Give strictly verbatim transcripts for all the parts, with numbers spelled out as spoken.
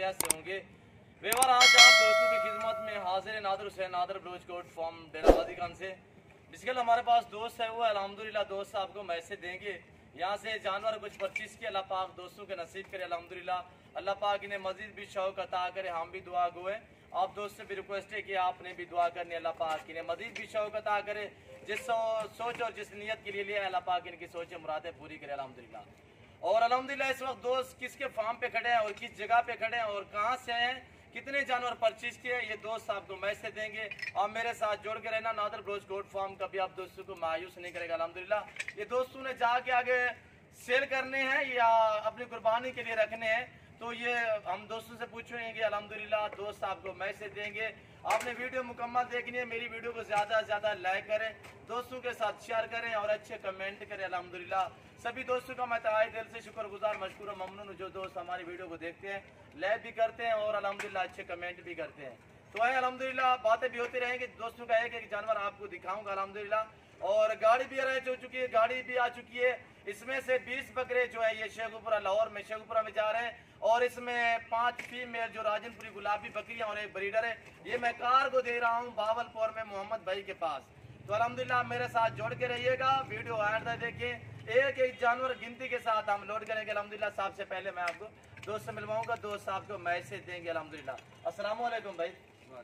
खैरियत से होंगे। व्यवहार आज आप दोस्तों की खिदमत में हाजिर नादर हुसैन नादर बलोच कोट फॉर्म डेरा गाजी खान से। बिस्किल हमारे पास दोस्त है, वो अल्हम्दुलिल्लाह दोस्त साहब को मैसेज देंगे। यहाँ से जानवर कुछ परचेज किया, अल्लाह पाक दोस्तों के नसीब करे अल्हम्दुलिल्लाह। अल्लाह पाक इन्हें मजीद भी शौक अता करे, हम भी दुआ गो है। आप दोस्त से भी रिक्वेस्ट है कि आपने भी दुआ करनी, अल्लाह पाक इन्हें मजीद भी शौक अता करे। जिस सो, सोच और जिस नियत के लिए लिया अल्लाह पाक इनकी सोच मुरादें पूरी करे अल्हम्दुलिल्लाह। और अल्हम्दुलिल्लाह इस वक्त दोस्त किसके फार्म पे खड़े हैं और किस जगह पे खड़े हैं और कहाँ से हैं, कितने जानवर परचेज किए, ये दोस्त आपको मैसेज देंगे। आप मेरे साथ जोड़ के रहना। नादर बलोच गोट फार्म कभी आप दोस्तों को मायूस नहीं करेगा अल्हम्दुलिल्लाह। ये दोस्तों ने जाके आगे सेल करने हैं या अपनी कुर्बानी के लिए रखने हैं, तो ये हम दोस्तों से पूछेंगे अल्हम्दुलिल्लाह। दोस्त आपको मैसेज देंगे। आपने वीडियो मुकम्मल देखनी है, मेरी वीडियो को ज़्यादा से ज़्यादा लाइक करें, दोस्तों के साथ शेयर करें और अच्छे कमेंट करें अल्हम्दुलिल्लाह। सभी दोस्तों का मैं तहे दिल से शुक्रगुजार मशकूर और ममनून जो दोस्त हमारी वीडियो को देखते हैं, लाइक भी करते हैं और अल्हम्दुलिल्लाह अच्छे कमेंट भी करते हैं। तो है अल्हम्दुलिल्लाह, बातें भी होती रहेंगी। दोस्तों का एक एक जानवर आपको दिखाऊंगा अल्हम्दुलिल्लाह। और गाड़ी भी अरेंज हो चुकी है, गाड़ी भी आ चुकी है। इसमें से बीस बकरे जो है ये शेखुपुरा लाहौर में शेखुपुरा में जा रहे हैं और इसमें पांच फीमेल जो राजनपुरी गुलाबी बकरियां और एक ब्रीडर है। ये मैं कार को दे रहा हूँ बावलपुर में मोहम्मद भाई के पास। तो अल्हम्दुलिल्लाह मेरे साथ जोड़ के रहिएगा, वीडियो आया था देखिए। एक एक जानवर गिनती के साथ हम लोड करेंगे अल्हम्दुलिल्लाह। साहब से पहले मैं आपको दोस्त से मिलवाऊंगा, दोस्त साहब को मैसेज देंगे अल्हम्दुलिल्लाह। अस्सलाम वालेकुम भाई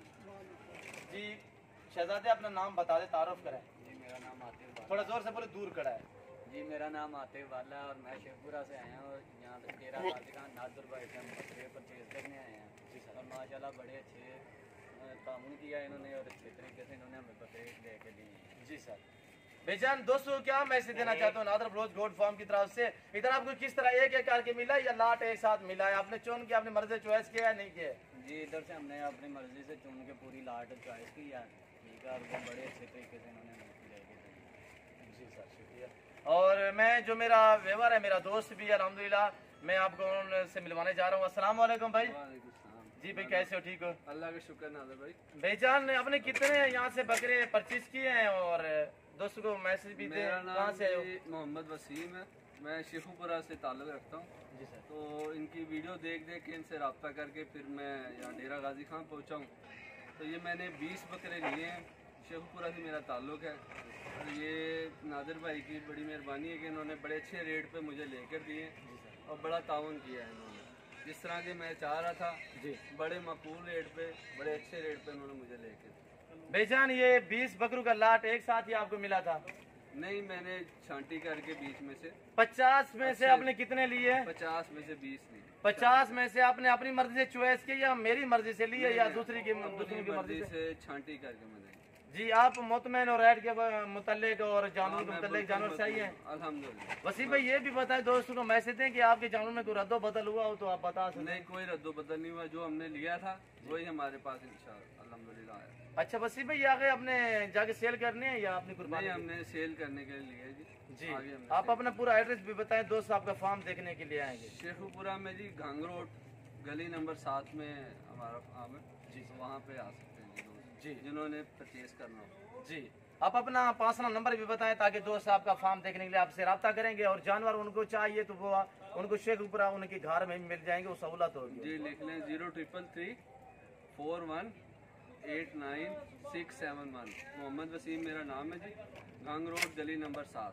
जी। शहजादे अपना नाम बता दे, तारुफ करें। जी मेरा नाम आतिफ, थोड़ा जोर से बोले, दूर खड़ा है। जी मेरा नाम आतिफ वाला है और मैं शेखपुरा से आया हूँ। यहाँ पे डेरा गाजी खान नादुर भाई से हम बकरे परचेज करने आए हैं जी सर। और माशाल्लाह बड़े अच्छे तामुन किया इन्होंने और अच्छे तरीके से इन्होंने हमें बकरे दे के दिए हैं जी सर। बेजान दोस्तों क्या मैसेज देना चाहता हूँ नादर बलोच गोट फार्म की तरफ से। इधर आपको किस तरह एक एक करके मिला या लाट एक साथ मिला है? आपने चुन के अपनी मर्जी चॉइस किया है नहीं किया? जी इधर से हमने अपनी मर्जी से चुन के पूरी लाट चॉइस की है, ठीक है। और वो बड़े अच्छे तरीके से इन्होंने हमें लेके दी जी सर, शुक्रिया। और मैं जो मेरा व्यवहार है, मेरा दोस्त भी अल्हम्दुलिल्लाह, मैं आपको उनसे मिलवाने जा रहा हूँ। अस्सलाम वालेकुम भाई जी। भाई कैसे हो, ठीक हो? अल्लाह का शुक्र नादर भाई। बेजान ने अपने कितने यहाँ से बकरे परचेज किए हैं और दोस्तों को मैसेज भी दे। कहाँ से आए? मोहम्मद वसीम है, मैं शेखुपुरा से ताल्लुक़ रखता हूँ जी सर। तो इनकी वीडियो देख देख के इनसे रब्ता करके फिर मैं यहाँ डेरा गाजी खान पहुँचा हूँ। तो ये मैंने बीस बकरे लिए हैं, शेखुपुरा से मेरा ताल्लुक़ है। और ये नादिर भाई की बड़ी मेहरबानी है कि इन्होंने बड़े अच्छे रेट पे मुझे लेकर दिए और बड़ा ताउन किया है इन्होंने। जिस तरह के मैं चाह रहा था जी, बड़े मकबूल रेट पे, बड़े अच्छे रेट पे इन्होंने मुझे लेकर। बेजान ये बीस बकरों का लाट एक साथ ही आपको मिला था? नहीं, मैंने छांटी करके बीच में से पचास में से आपने कितने लिए? पचास में से बीस लिए। पचास में से आपने अपनी मर्जी से चॉइस की या मेरी मर्जी से लिए या दूसरी की दूसरी की मर्जी से छांटी करके मैंने? जी आप मुतमैन और रेट के मुतल्लिक और जानवर के मुतल्लिक जानवर चाहिए? अल्हम्दुलिल्लाह। वसीम भाई ये भी बताएं दोस्तों को मैसेज दें कि आपके जानवर में कोई रद्दो बदल हुआ हो तो आप बता सकते? नहीं, कोई रद्दो बदल नहीं हुआ, जो हमने लिया था वही हमारे पास इंशाअल्लाह अल्हम्दुलिल्लाह है। अच्छा वसीम भाई आगे अपने जाके सेल करने हैं या अपनी कुर्बानी? हमने सेल करने के लिए लिया जी। जी आप अपना पूरा एड्रेस भी बताएं, दोस्त आपका फार्म देखने के लिए आएंगे। शेखुपुरा में जी, घांग रोड गली नंबर सात में हमारा फार्म है जी। तो वहाँ पे आ सकते हैं जी, जिन्होंने परचेज करना हो जी। आप अपना पर्सनल नंबर भी बताएं ताकि दोस्त आपका फार्म देखने के लिए आपसे रब्ता करेंगे और जानवर उनको चाहिए तो वो उनको शेखुपुरा उनके घर में मिल जाएंगे, वो सहूलत होगी जी। लिख लें zero triple three four one eight nine six seven one. Mohammad Waseem मेरा नाम है जी, घांग रोड गली नंबर सात।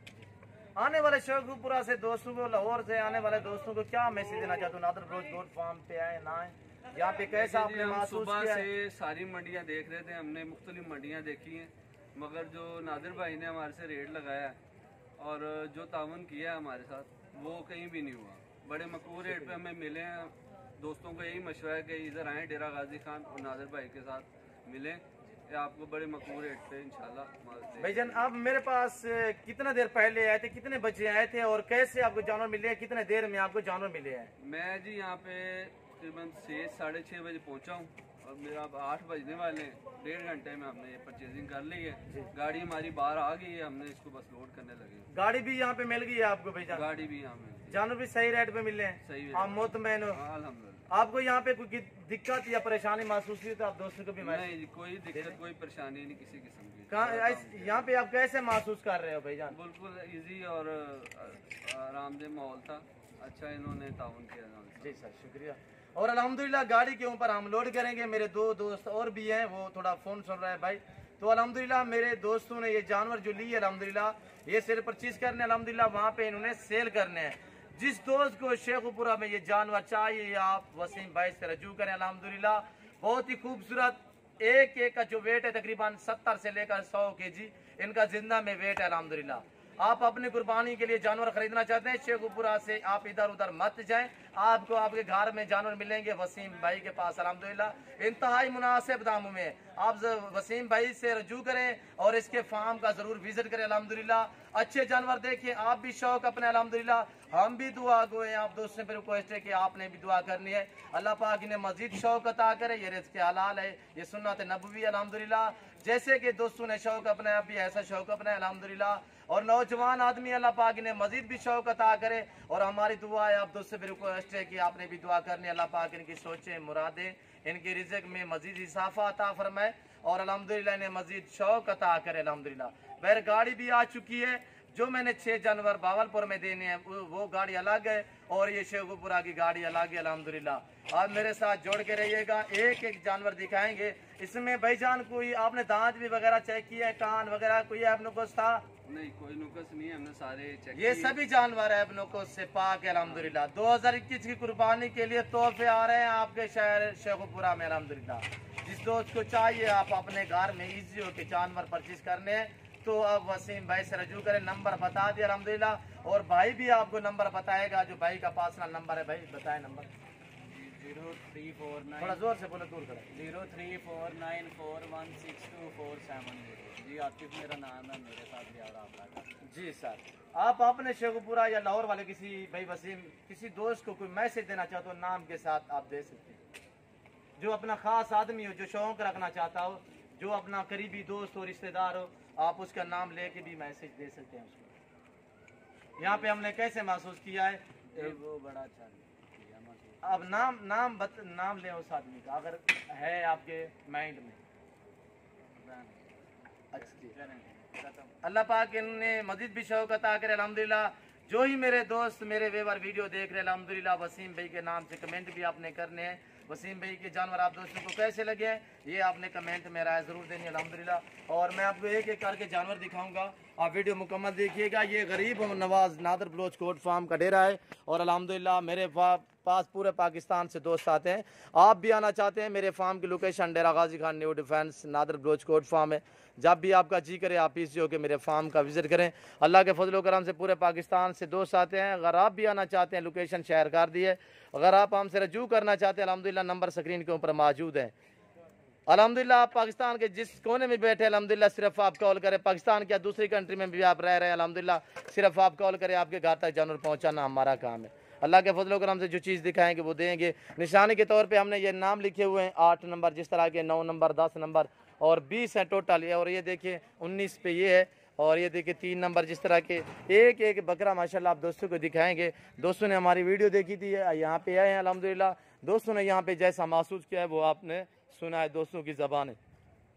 आने वाले शेखुपुरा से दोस्तों को, लाहौर से आने वाले दोस्तों को क्या मैसेज देना चाहते हो? नादर बलोच गोट फार्म पे आए ना आए, यहाँ पे कैसा आपने महसूस सुबह किया? से सारी मंडियाँ देख रहे थे, हमने मुख्तलिफ मंडियाँ देखी हैं, मगर जो नादिर भाई ने हमारे से रेट लगाया और जो तावन किया है हमारे साथ वो कहीं भी नहीं हुआ। बड़े मकबूल रेट पे हमें मिले हैं। दोस्तों को यही मशवरा है कि इधर आएँ डेरा गाजी खान और नादिर भाई के साथ मिलें, आपको बड़े मकबूल रेट पे इंशाल्लाह। भाईजान आप मेरे पास कितना देर पहले आए थे, कितने बजे आए थे और कैसे आपको जानवर मिले हैं, कितने देर में आपको जानवर मिले हैं? मैं जी यहाँ पे तकरीबन छः साढ़े छः बजे पहुँचा हूँ और मेरा अब आठ बजने वाले हैं। डेढ़ घंटे में हमने ये परचेजिंग कर ली है। गाड़ी हमारी बाहर आ गई है, हमने इसको बस लोड करने लगे। गाड़ी भी यहाँ पे मिल गई है आपको भाईजान? गाड़ी भी यहाँ मिल गई, जानवर भी सही रेट पे मिले हैं? सही आप मुतमैन हो? अल्हम्दुलिल्लाह। आपको यहाँ पे कोई दिक्कत या परेशानी महसूस हुई तो आप दोस्तों को भी? नहीं जी, कोई दिक्कत कोई परेशानी नहीं किसी किस्म की। कहाँ यहाँ पे आप कैसे महसूस कर रहे हो भाईजान? बिल्कुल इजी और आरामदेह माहौल था, अच्छा इन्होंने ताउन किया। जी सर शुक्रिया। और अल्हम्दुलिल्लाह गाड़ी के ऊपर हम लोड करेंगे। मेरे दो दोस्त और भी हैं, वो थोड़ा फ़ोन सुन रहा है भाई। तो अल्हम्दुलिल्लाह मेरे दोस्तों ने ये जानवर जो लिए अल्हम्दुलिल्लाह ये सिर्फ परचेज करने, अल्हम्दुलिल्लाह वहाँ पे इन्होंने सेल करने हैं। जिस दोस्त को शेखुपुरा में ये जानवर चाहिए आप वसीम भाई से रजू करें। अल्हम्दुलिल्लाह बहुत ही खूबसूरत, एक एक का जो वेट है तकरीबन सत्तर से लेकर सौ के जी इनका जिंदा में वेट है। अल्हम्दुलिल्लाह आप अपनी कुर्बानी के लिए जानवर खरीदना चाहते हैं शेखुपुरा से आप इधर उधर मत जाएं, आपको आपके घर में जानवर मिलेंगे वसीम भाई के पास। अल्हम्दुलिल्लाह इंतहाई मुनासिब दामों में आप वसीम भाई से रजू करें और इसके फार्म का जरूर विजिट करें। अल्हम्दुलिल्लाह अच्छे जानवर देखिए, आप भी शौक अपने अल्हम्दुलिल्लाह हम भी दुआ गो हैं। आप दोस्तों पर रिक्वेस्ट है कि आपने भी दुआ करनी है, अल्लाह पाक इन्हें मजीद शौक अता करे। ये रिज़्क़ हलाल है, ये सुन्नत नबवी अल्हम्दुलिल्लाह। जैसे कि दोस्तों ने शौक अपनाया भी ऐसा शौक अपनाया अल्हम्दुलिल्लाह। और नौजवान आदमी अल्लाह पाक इन्हें मजीद भी शौक अता करे। और हमारी दुआ है, आप दोस्तों से रिक्वेस्ट है कि आपने भी दुआ करनी है, अल्लाह पाक इनकी सोचें मुरादें इनके रिज़्क़ में मजीद इजाफा अता फरमाए और अल्हम्दुलिल्लाह इन्हें मजीद शौक अता करे अल्हम्दुलिल्लाह। बैर गाड़ी भी आ चुकी है, जो मैंने छह जानवर बावलपुर में देने हैं वो गाड़ी अलग है और ये शेखुपुरा की गाड़ी अलग है अल्हम्दुलिल्लाह। आप मेरे साथ जोड़ के रहिएगा, एक एक जानवर दिखाएंगे। इसमें भाईजान कोई आपने दांत भी वगैरह चेक किया है, कान वगैरह कोई ऐब नुकस था? नहीं, कोई नुकस नहीं है, हमने सारे चेक ये सभी जानवर ऐब नुकस से पाक है अल्हम्दुलिल्लाह। दो हजार इक्कीस की कुर्बानी के लिए तोहफे आ रहे हैं आपके शहर शेखुपुरा में अल्हम्दुलिल्लाह। जिस दोस्त को चाहिए आप अपने घर में इजी हो के जानवर परचेज करने हैं तो अब वसीम भाई से रजू करें। नंबर बता दिया अल्हम्दुलिल्लाह और भाई भी आपको नंबर बताएगा, जो भाई का पर्सनल नंबर है। भाई बताए number. Zero three four nine थोड़ा जोर से बोले, दूर करें। Zero three four nine four one six two four seven zero. जी आतिफ मेरा नाम है, मेरे साथ भी और आप लगा। जी सर, आप अपने शेखुपुरा या लाहौर वाले किसी भाई वसीम किसी दोस्त को कोई मैसेज देना चाहते हो नाम के साथ आप दे सकते हैं। जो अपना खास आदमी हो, जो शौक रखना चाहता हो, जो अपना करीबी दोस्त हो, रिश्तेदार हो, आप उसका नाम लेके भी मैसेज दे सकते हैं उसको। यहाँ पे हमने कैसे महसूस किया है, वो बड़ा अच्छा किया महसूस। अब नाम नाम बत, नाम ले उस आदमी का अगर है आपके माइंड में। अच्छा, अल्लाह पाक इन्हें मजीद भी शौक अता करे अल्हम्दुलिल्लाह। जो ही मेरे दोस्त मेरे वेवर वीडियो देख रहे हैं अल्हम्दुलिल्लाह वसीम भाई के नाम से कमेंट भी आपने करने हैं। वसीम भाई के जानवर आप दोस्तों को कैसे लगे हैं ये आपने कमेंट में राय ज़रूर देनी है अल्हम्दुलिल्लाह। और मैं आपको एक एक करके जानवर दिखाऊंगा, आप वीडियो मुकम्मल देखिएगा। ये गरीब नवाज नादर बलोच कोट फार्म का डेरा है और अल्हम्दुलिल्लाह मेरे पास पूरे पाकिस्तान से दोस्त आते हैं। आप भी आना चाहते हैं, मेरे फार्म की location Dera Ghazi Khan new defence Nadar Baloch goat farm है। जब भी आपका जी करे आप इसी हो के मेरे फार्म का विजिट करें। अल्लाह के फजल करम से पूरे पाकिस्तान से दोस्त आते हैं। अगर आप भी आना चाहते हैं लोकेशन शेयर कर दी है। अगर आप हमसे रजू करना चाहते हैं अल्हम्दुलिल्लाह नंबर स्क्रीन के ऊपर मौजूद है। अल्हम्दुलिल्लाह आप पाकिस्तान के जिस कोने में बैठे अल्हम्दुलिल्लाह सिर्फ आप कॉल करें, पाकिस्तान के दूसरी कंट्री में भी आप रह रहे हैं अल्हम्दुलिल्लाह सिर्फ आप कॉल करें, आपके घर तक जानवर पहुँचाना हमारा काम है। अल्लाह के फजल करम से जो चीज़ दिखाएंगे वो देंगे। निशानी के तौर पे हमने ये नाम लिखे हुए हैं, आठ नंबर जिस तरह के, नौ नंबर, दस नंबर और बीस हैं टोटल। और ये देखिए उन्नीस पे ये है और ये देखिए तीन नंबर जिस तरह के एक एक बकरा माशाल्लाह आप दोस्तों को दिखाएंगे। दोस्तों ने हमारी वीडियो देखी थी, यहाँ पे आए हैं अल्हम्दुलिल्लाह। दोस्तों ने यहाँ पे जैसा महसूस किया है वो आपने सुना है दोस्तों की ज़बान है।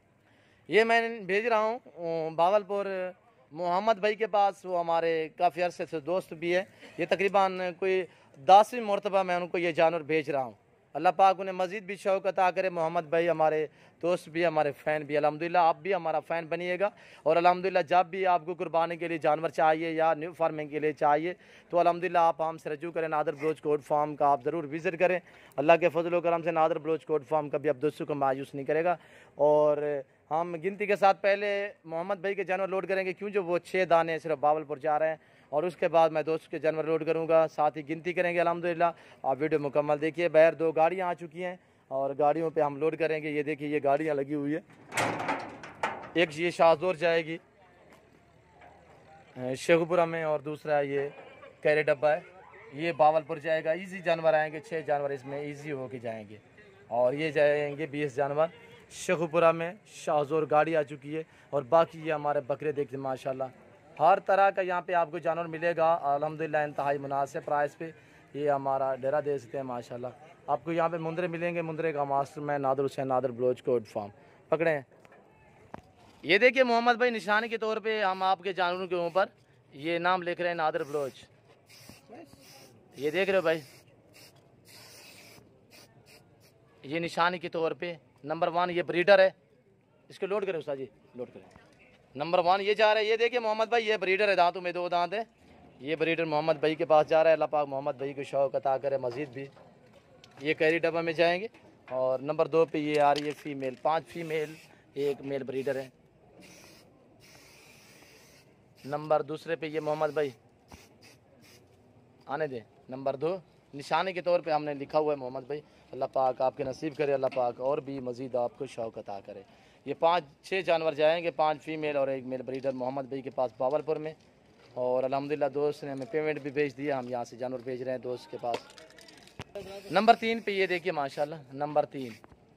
ये मैं भेज रहा हूँ बावलपुर मोहम्मद भाई के पास, वो हमारे काफ़ी अरसे से दोस्त भी है। ये तकरीबन कोई दसवीं मरतबा मैं उनको ये जानवर भेज रहा हूँ। अल्लाह पाक उन्हें मज़ीद भी शौक अता करे। मोहम्मद भाई हमारे दोस्त भी, हमारे फ़ैन भी। अल्हम्दुलिल्लाह आप भी हमारा फ़ैन बनिएगा। और अल्हम्दुलिल्लाह जब भी आपको कुर्बानी के लिए जानवर चाहिए या न्यू फार्मिंग के लिए चाहिए तो अल्हम्दुलिल्लाह आप हमसे रजू करें। नादर बलोच कोट फार्म का आप ज़रूर विज़िट करें। अल्लाह के फजल करम से नादर बलोच कोट फार्म कभी आप दोस्तों को मायूस नहीं करेगा। और हम गिनती के साथ पहले मोहम्मद भाई के जानवर लोड करेंगे, क्यों जो वो छः दाने सिर्फ बावलपुर जा रहे हैं, और उसके बाद मैं दोस्त के जानवर लोड करूंगा, साथ ही गिनती करेंगे अल्हम्दुलिल्लाह। आप वीडियो मुकम्मल देखिए। बाहर दो गाड़ियां आ चुकी हैं और गाड़ियों पे हम लोड करेंगे। ये देखिए ये गाड़ियां लगी हुई है, एक ये शाहजोर जाएगी शेखुपुरा में और दूसरा ये कैरे डब्बा है, ये बावलपुर जाएगा। ईजी जानवर आएंगे, छः जानवर इसमें ईजी होके जाएंगे और ये जाएंगे बीस जानवर शेखुपुरा में। शाहजोर गाड़ी आ चुकी है और बाकी ये हमारे बकरे देखते माशाल्लाह हर तरह का यहाँ पे आपको जानवर मिलेगा अल्हम्दुलिल्लाह इंतहाई मुनासिब प्राइस पे। ये हमारा डेरा दे सकते हैं माशाल्लाह। आपको यहाँ पे मुंदरे मिलेंगे, मुंदरे का मास्टर मैं नादर हुसैन नादर बलोच कोट फार्म पकड़े हैं। ये देखिए मोहम्मद भाई निशानी के तौर पे हम आपके जानवरों के ऊपर ये नाम लिख रहे हैं नादर बलोच। ये देख रहे हो भाई, ये निशानी के तौर पे नंबर वन ये ब्रीडर है, इसको लोड करें उस्ताद जी, लोड करें। नंबर वन ये जा रहा है, ये देखिए मोहम्मद भाई, ये ब्रीडर है, दांतों में दो दांत है, ये ब्रीडर मोहम्मद भाई के पास जा रहा है। अल्लाह पाक मोहम्मद भाई को शौक अता करे मजीद भी, ये कैरी डब्बा में जाएंगे। और नंबर दो पे ये आ रही है फीमेल, पांच फीमेल एक मेल ब्रीडर है। नंबर दूसरे पे ये मोहम्मद भाई आने दें, नंबर दो निशाने के तौर पे हमने लिखा हुआ है मोहम्मद भाई। अल्लाह पाक आपके नसीब करे, अल्लाह पाक और भी मज़ीद आपको शौक अता करे। ये पाँच छः जानवर जाएंगे, पांच फीमेल और एक मेल ब्रीडर मोहम्मद भाई के पास बावलपुर में। और अल्हम्दुलिल्लाह दोस्त ने हमें पेमेंट भी भेज दिया, हम यहाँ से जानवर भेज रहे हैं दोस्त के पास। नंबर तीन पे ये देखिए माशाल्लाह, नंबर तीन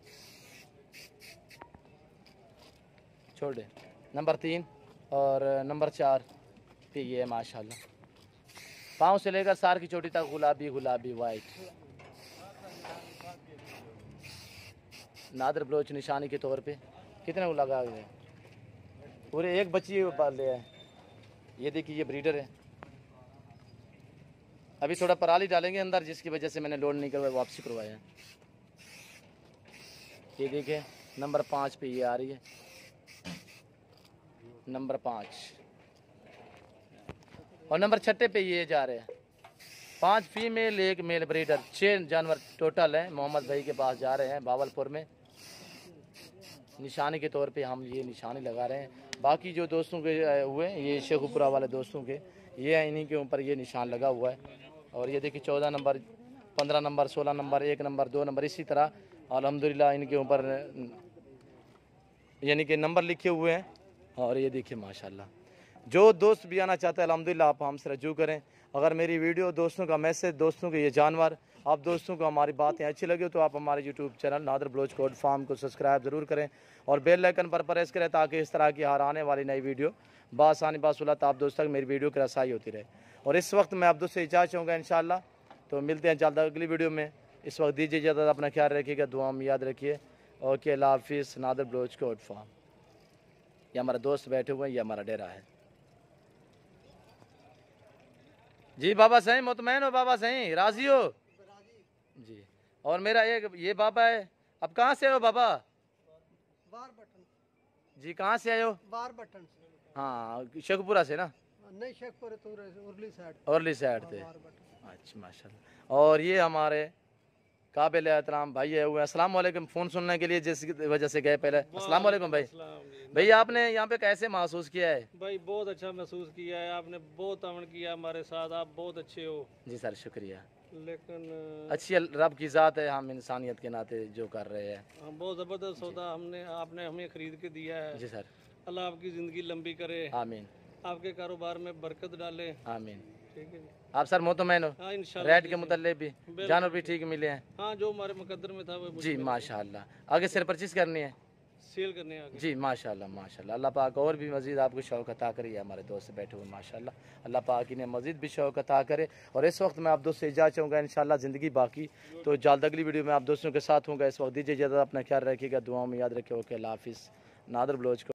छोड़ दे, नंबर तीन और नंबर चार पे ये है माशाल्लाह, पाँव से लेकर सार की चोटी तक गुलाबी गुलाबी वाइट। नादर बलोच निशानी के तौर पे कितने को लगा हुए पूरे एक बच्ची पाल लिया है। ये देखिए ये ब्रीडर है, अभी थोड़ा पराली डालेंगे अंदर जिसकी वजह से मैंने लोड नहीं करवाया, वापसी करवाया। ये देखिए नंबर पाँच पे ये आ रही है, नंबर पाँच और नंबर छठे पे ये जा रहे हैं, पांच फीमेल एक मेल ब्रीडर, छः जानवर टोटल हैं। मोहम्मद भाई के पास जा रहे हैं बावलपुर में, निशानी के तौर पे हम ये निशानी लगा रहे हैं। बाकी जो दोस्तों के हुए ये शेखुपुरा वाले दोस्तों के, ये है इन्हीं के ऊपर ये निशान लगा हुआ है। और ये देखिए चौदह नंबर, पंद्रह नंबर, सोलह नंबर, एक नंबर, दो नंबर, इसी तरह अल्हम्दुलिल्लाह इनके ऊपर यानी कि नंबर लिखे हुए हैं। और ये देखिए माशाल्लाह, जो दोस्त भी आना चाहते हैं अल्हम्दुलिल्लाह आप हमसे रजू करें। अगर मेरी वीडियो दोस्तों का मैसेज, दोस्तों के ये जानवर, आप दोस्तों को हमारी बातें अच्छी लगी तो आप हमारे YouTube channel Nadar Baloch goat farm को सब्सक्राइब ज़रूर करें और बेल आइकन पर प्रेस करें ताकि इस तरह की हर आने वाली नई वीडियो बासानी बासुलत आप दोस्तों तक मेरी वीडियो की रसाई होती रहे। और इस वक्त मैं आप दोस्त से इजाज़त चाहूँगा इंशाअल्लाह, तो मिलते हैं जल्द अगली वीडियो में। इस वक्त दीजिए इजाज़त, अपना ख्याल रखिएगा, दुआ में याद रखिए। ओके, अल्लाह हाफिज़। नादर बलोच गोट फार्म, ये हमारे दोस्त बैठे हुए हैं, ये हमारा डेरा है जी। बाबा सही मुतमैन हो, बाबा सही राजी हो जी। और मेरा एक ये बाबा है, अब कहाँ से हो बाबा? बार बटन जी, कहाँ से आए हो? बार बटन से। हाँ, शेखपुरा से ना? नहीं, शेखपुरा तो उर्ली साइड, उर्ली साइड थे। बार बटन। अच्छा माशाल्लाह। और ये हमारे काबिल एहतराम भाई है हुए, अस्सलाम वालेकुम। फ़ोन सुनने के लिए जिस वजह से गए पहले, अस्सलाम वालेकुम भाई। भाई आपने यहाँ पे कैसे महसूस किया है? भाई बहुत अच्छा महसूस किया है, आपने बहुत अमन किया हमारे साथ, आप बहुत अच्छे हो। जी सर, शुक्रिया। लेकिन अच्छी रब की ज़ात है, हम इंसानियत के नाते जो कर रहे हैं। हम बहुत ज़बरदस्त सौदा हमने आपने हमें खरीद के दिया है। जी सर, अल्लाह आपकी ज़िंदगी लंबी करे, आमीन, आपके कारोबार में बरकत डाले। आमीन। ठीक है जी। आप सर मोतमैन हो? हाँ इंशाल्लाह। रेट के मुतल्लिक़ भी जानवर भी ठीक मिले हैं? हाँ, जो हमारे मुकद्दर में था वो जी माशाल्लाह। आगे सिर परचेज करनी है? सेल करने आगे। जी माशाल्लाह माशाल्लाह। अल्लाह पाक और भी मज़ीद आपको शौक़ अता करे। हमारे दोस्त बैठे हुए माशाल्लाह, अल्लाह पाक इन्हें मज़ीद भी शौक़ अता करे। और इस वक्त मैं आप दोस्त से इजाज़त चाहूँगा, इंशाल्लाह ज़िंदगी बाकी तो जल्द अगली वीडियो में आप दोस्तों के साथ होंगे। इस वक्त दीजिए इजाज़त, अपना ख्याल रखिएगा, दुआओं में याद रखिए। ओके, अल्लाह हाफिज़। नादर बलोच।